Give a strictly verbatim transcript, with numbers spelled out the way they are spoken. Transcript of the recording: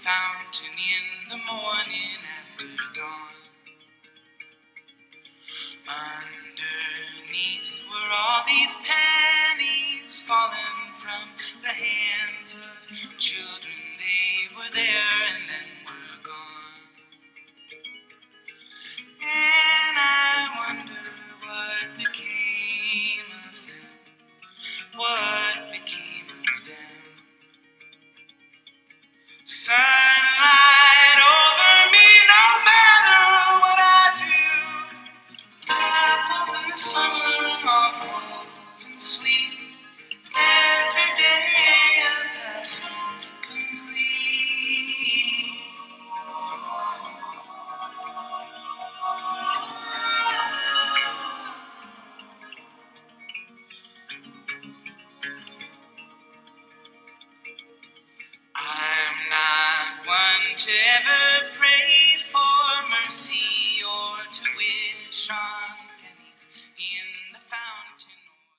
fountain in the morning after dawn. Underneath were all these pennies fallen from the hands of children. They were there and then were gone. And I wonder what became of them. What became of them? Sunlight over me, no matter what I do. Apples in the summer are cold and sweet. Every day a passing complete. I'm not one to ever